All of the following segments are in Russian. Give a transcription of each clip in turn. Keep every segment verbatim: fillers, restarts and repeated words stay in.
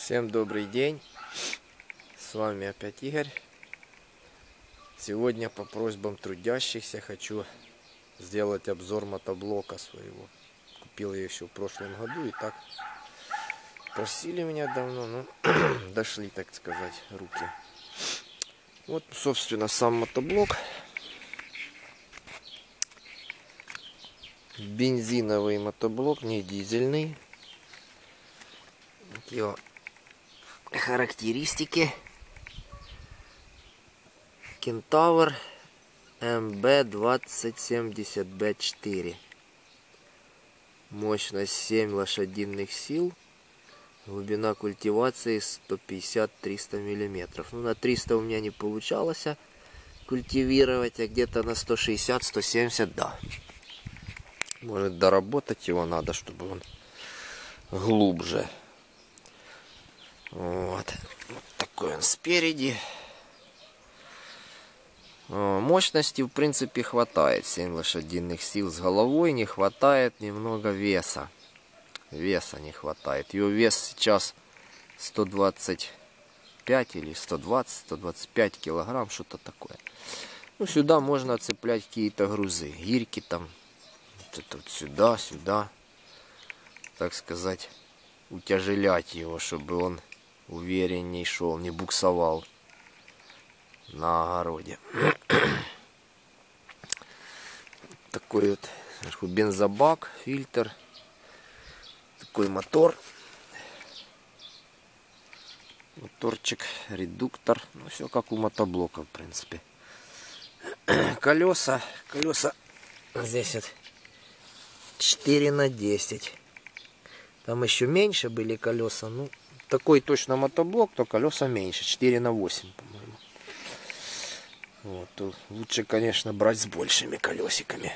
Всем добрый день, с вами опять Игорь. Сегодня по просьбам трудящихся хочу сделать обзор мотоблока своего. Купил я еще в прошлом году и так просили меня давно, но дошли, так сказать, руки. Вот, собственно, сам мотоблок. Бензиновый мотоблок, не дизельный. Его характеристики. Кентавр эм бэ двадцать семьдесят бэ четыре. Мощность семь лошадиных сил. Глубина культивации сто пятьдесят — триста миллиметров. Ну, на триста у меня не получалось культивировать, а где-то на сто шестьдесят — сто семьдесят, да. Может, доработать его надо, чтобы он глубже. Вот. Вот такой он спереди. Мощности, в принципе, хватает. семь лошадиных сил с головой. Не хватает немного веса. Веса не хватает. Его вес сейчас сто двадцать пять или сто двадцать — сто двадцать пять килограмм, что-то такое. Ну, сюда можно цеплять какие-то грузы. Гирьки там. Вот это вот сюда, сюда. Так сказать, утяжелять его, чтобы он уверенней шел, не буксовал на огороде. Такой вот сверху бензобак, фильтр. Такой мотор. Моторчик, редуктор. Ну, все как у мотоблока, в принципе. Колеса. Колеса здесь вот четыре на десять. Там еще меньше были колеса. Ну, такой точно мотоблок, то колеса меньше. четыре на восемь, по-моему. Вот, тут лучше, конечно, брать с большими колесиками.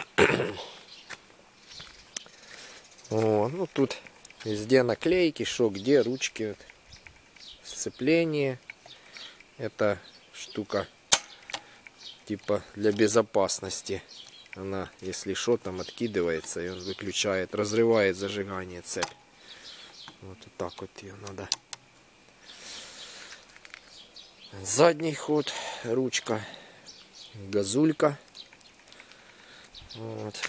Вот, ну тут везде наклейки, что где, ручки, вот, сцепление. Это штука типа для безопасности. Она, если что, там откидывается, и он выключает, разрывает зажигание цепь. Вот, вот так вот ее надо. Задний ход, ручка, газулька. Вот.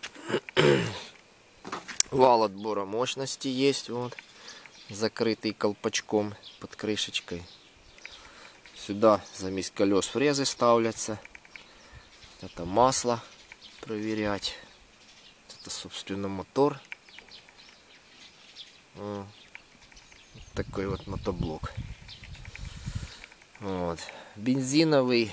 Вал отбора мощности есть, вот, закрытый колпачком под крышечкой. Сюда замесь колес фрезы ставляться. Это масло проверять. Это, собственно, мотор. Вот такой вот мотоблок. Вот. Бензиновый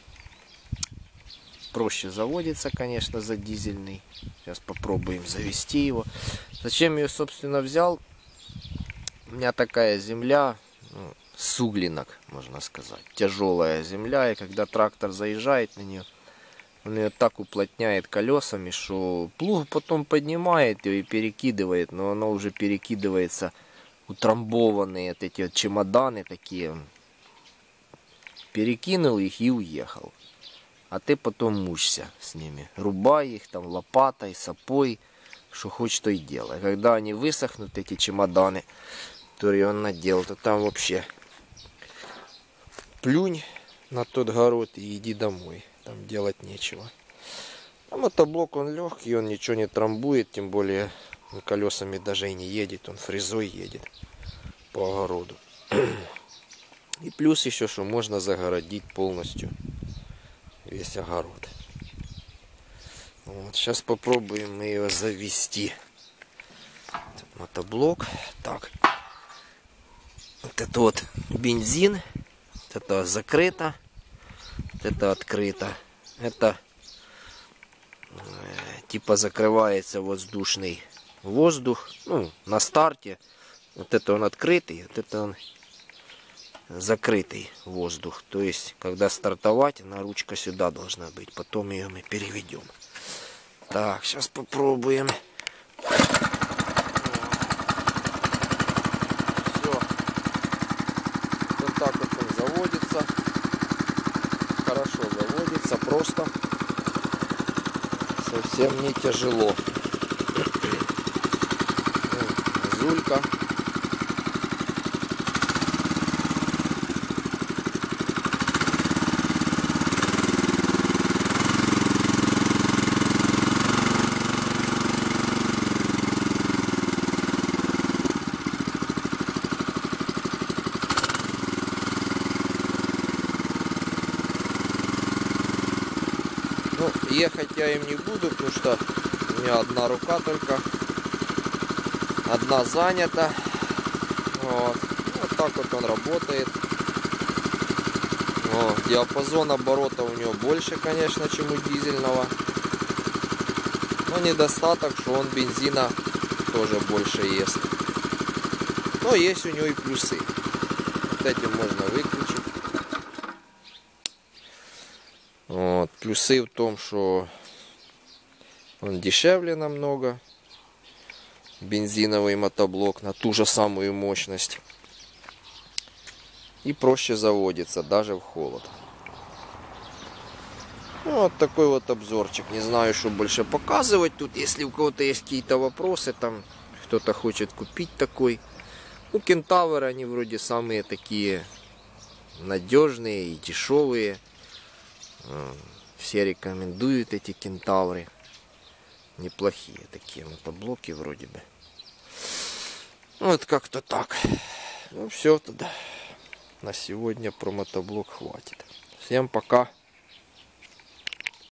проще заводится, конечно, за дизельный. Сейчас попробуем завести его. Зачем я ее, собственно, взял? У меня такая земля, ну, с углинок, можно сказать. Тяжелая земля, и когда трактор заезжает на нее, он ее так уплотняет колесами, что плуг потом поднимает ее и перекидывает, но оно уже перекидывается утрамбованные вот эти вот чемоданы такие. Перекинул их и уехал. А ты потом мучься с ними. Рубай их там лопатой, сапой, что хочешь, то и делай. Когда они высохнут, эти чемоданы, которые он наделал, то там вообще плюнь на тот город и иди домой. Там делать нечего. А мотоблок, он легкий, он ничего не трамбует, тем более он колесами даже и не едет, он фрезой едет по огороду. И плюс еще, что можно загородить полностью весь огород. Вот, сейчас попробуем мы его завести. Тут мотоблок. Так. Вот это вот бензин. Вот это закрыто. Вот это открыто. Это э, типа закрывается воздушный воздух. Ну, на старте. Вот это он открытый. Вот это он закрытый воздух. То есть, когда стартовать, она ручка сюда должна быть. Потом ее мы переведем. Так, сейчас попробуем. Все. Вот так вот он заводится. Хорошо заводится, просто. Совсем не тяжело. Газулька. ехать я им не буду, потому что у меня одна рука только. Одна занята. Вот, вот так вот он работает. Вот. Диапазон оборота у него больше, конечно, чем у дизельного. Но недостаток, что он бензина тоже больше ест. Но есть у него и плюсы. Вот этим можно выключить. Вот. Плюсы в том, что он дешевле намного. Бензиновый мотоблок на ту же самую мощность. И проще заводится, даже в холод. Вот такой вот обзорчик. Не знаю, что больше показывать тут. Если у кого-то есть какие-то вопросы, там кто-то хочет купить такой. Ну, кентавры, они вроде самые такие надежные и дешевые. Все рекомендуют эти кентавры. Неплохие такие мотоблоки вроде бы. Вот как-то так. Ну все тогда. На сегодня про мотоблок хватит. Всем пока.